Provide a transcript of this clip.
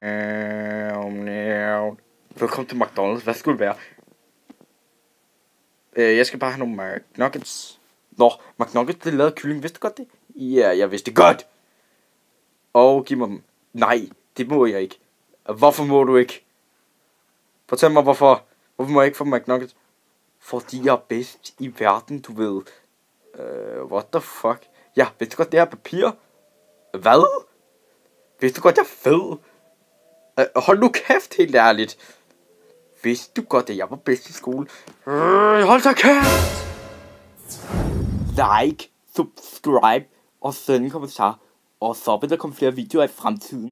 Velkommen til McDonald's. Hvad skulle det være? Jeg skal bare have nogle McNuggets. Nå, McNuggets, det er lavet af kylling. Vidste du godt det? Ja, jeg vidste det godt. Og giv mig dem. Nej, det må jeg ikke. Hvorfor må du ikke? Fortæl mig hvorfor. Hvorfor må jeg ikke få McNuggets? Fordi jeg er bedst i verden, du ved. What the fuck? Ja, vidste du godt det her papir? Hvad? Vidste du godt jeg er fed? Hold nu kæft, helt ærligt. Vidste du godt at jeg var bedst i skole? Hold så kæft! Like, subscribe og send en kommentar. Og så vil der komme flere videoer i fremtiden.